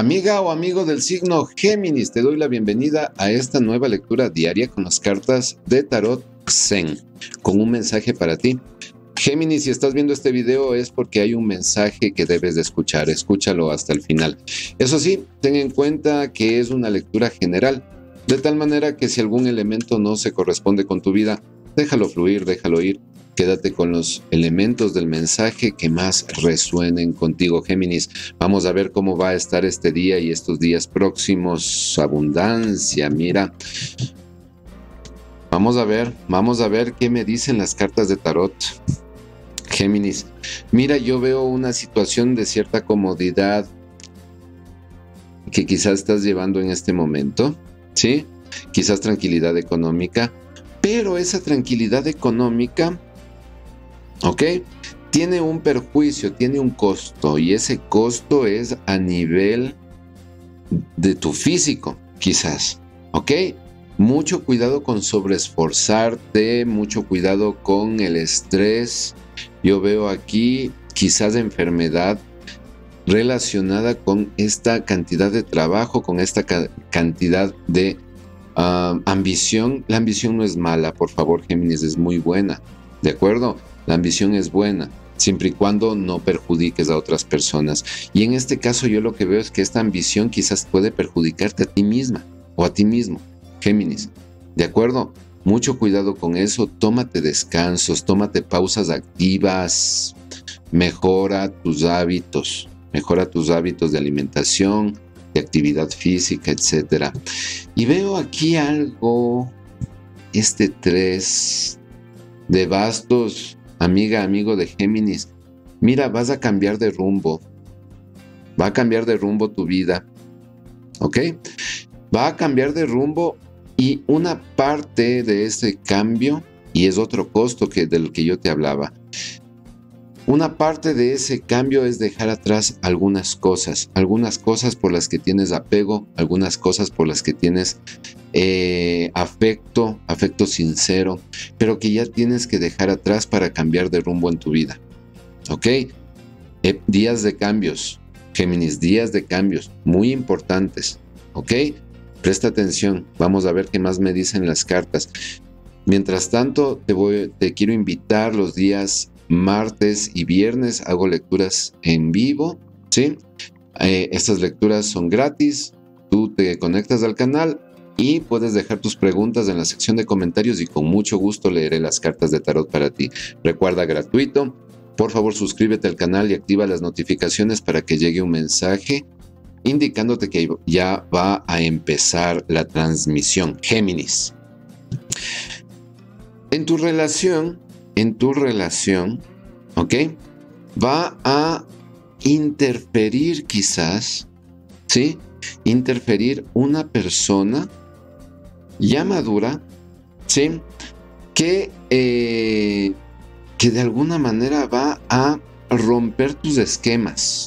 Amiga o amigo del signo Géminis, te doy la bienvenida a esta nueva lectura diaria con las cartas de Tarot Zen, con un mensaje para ti. Géminis, si estás viendo este video es porque hay un mensaje que debes de escuchar, escúchalo hasta el final. Eso sí, ten en cuenta que es una lectura general, de tal manera que si algún elemento no se corresponde con tu vida, déjalo fluir, déjalo ir. Quédate con los elementos del mensaje que más resuenen contigo, Géminis. Vamos a ver cómo va a estar este día y estos días próximos. Abundancia, mira. Vamos a ver qué me dicen las cartas de tarot. Géminis, mira, yo veo una situación de cierta comodidad que quizás estás llevando en este momento, ¿sí? Quizás tranquilidad económica, pero esa tranquilidad económica, ¿ok? Tiene un perjuicio, tiene un costo, y ese costo es a nivel de tu físico, quizás, ¿ok? Mucho cuidado con sobreesforzarte, mucho cuidado con el estrés. Yo veo aquí quizás enfermedad relacionada con esta cantidad de trabajo, con esta cantidad de ambición. La ambición no es mala, por favor, Géminis, es muy buena, ¿de acuerdo? La ambición es buena, siempre y cuando no perjudiques a otras personas. Y en este caso yo lo que veo es que esta ambición quizás puede perjudicarte a ti misma o a ti mismo, Géminis, ¿de acuerdo? Mucho cuidado con eso, tómate descansos, tómate pausas activas, mejora tus hábitos de alimentación, de actividad física, etc. Y veo aquí algo, este 3 de bastos, amiga, amigo de Géminis. Mira, vas a cambiar de rumbo, va a cambiar de rumbo tu vida, ¿ok? Va a cambiar de rumbo. Y una parte de ese cambio, y es otro costo del que yo te hablaba, una parte de ese cambio es dejar atrás algunas cosas por las que tienes apego, algunas cosas por las que tienes afecto sincero, pero que ya tienes que dejar atrás para cambiar de rumbo en tu vida, ¿ok? Días de cambios, Géminis, días de cambios muy importantes, ¿ok? Presta atención, vamos a ver qué más me dicen las cartas. Mientras tanto, te quiero invitar los días martes y viernes, hago lecturas en vivo, ¿sí? Estas lecturas son gratis, tú te conectas al canal y puedes dejar tus preguntas en la sección de comentarios y con mucho gusto leeré las cartas de tarot para ti. Recuerda, gratuito, por favor suscríbete al canal y activa las notificaciones para que llegue un mensaje indicándote que ya va a empezar la transmisión. Géminis, en tu relación, ¿ok? Va a interferir quizás, ¿sí? Interferir una persona ya madura, ¿sí? Que de alguna manera va a romper tus esquemas.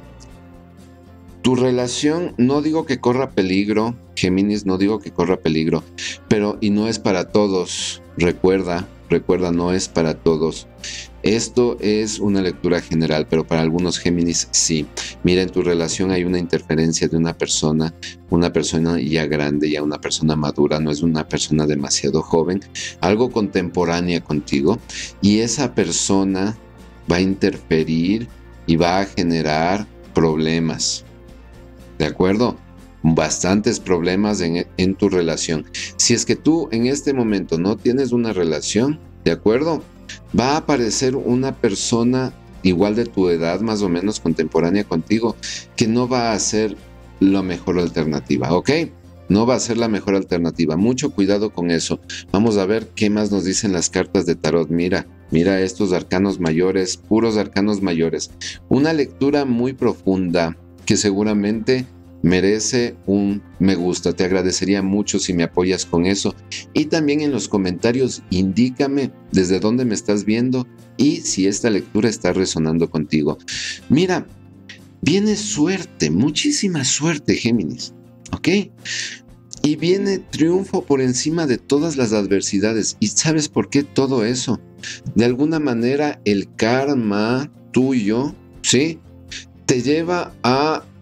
Tu relación, no digo que corra peligro, Géminis, no digo que corra peligro, pero y no es para todos, recuerda, no es para todos. Esto es una lectura general, pero para algunos Géminis sí. Mira, en tu relación hay una interferencia de una persona ya grande, ya una persona madura, no es una persona demasiado joven, algo contemporánea contigo, y esa persona va a interferir y va a generar problemas. ¿De acuerdo? Bastantes problemas en tu relación. Si es que tú en este momento no tienes una relación, ¿de acuerdo? Va a aparecer una persona igual de tu edad, más o menos contemporánea contigo, que no va a ser la mejor alternativa, ¿ok? No va a ser la mejor alternativa. Mucho cuidado con eso. Vamos a ver qué más nos dicen las cartas de tarot. Mira estos arcanos mayores, puros arcanos mayores. Una lectura muy profunda que seguramente merece un me gusta. Te agradecería mucho si me apoyas con eso. Y también en los comentarios indícame desde dónde me estás viendo y si esta lectura está resonando contigo. Mira, viene suerte, muchísima suerte, Géminis, ¿ok? Y viene triunfo por encima de todas las adversidades. ¿Y sabes por qué todo eso? De alguna manera el karma tuyo, ¿sí? Te lleva a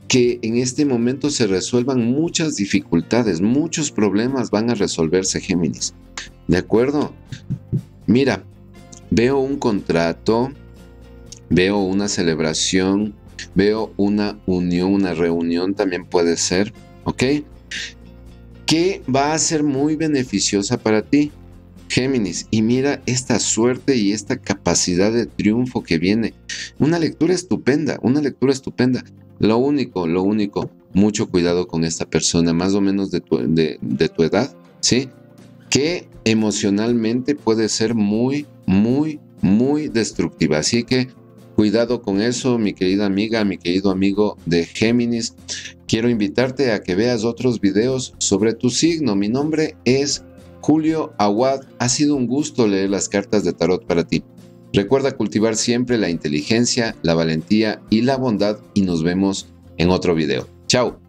que en este momento se resuelvan muchas dificultades, muchos problemas van a resolverse, Géminis. ¿De acuerdo? Mira, veo un contrato, veo una celebración, veo una unión, una reunión también puede ser, ¿ok? Que va a ser muy beneficiosa para ti, Géminis. Y mira esta suerte y esta capacidad de triunfo que viene. Una lectura estupenda, una lectura estupenda. Lo único, mucho cuidado con esta persona, más o menos de tu edad, ¿sí? Que emocionalmente puede ser muy, muy, muy destructiva. Así que cuidado con eso, mi querida amiga, mi querido amigo de Géminis. Quiero invitarte a que veas otros videos sobre tu signo. Mi nombre es Julio Aguad. Ha sido un gusto leer las cartas de tarot para ti. Recuerda cultivar siempre la inteligencia, la valentía y la bondad y nos vemos en otro video. Chao.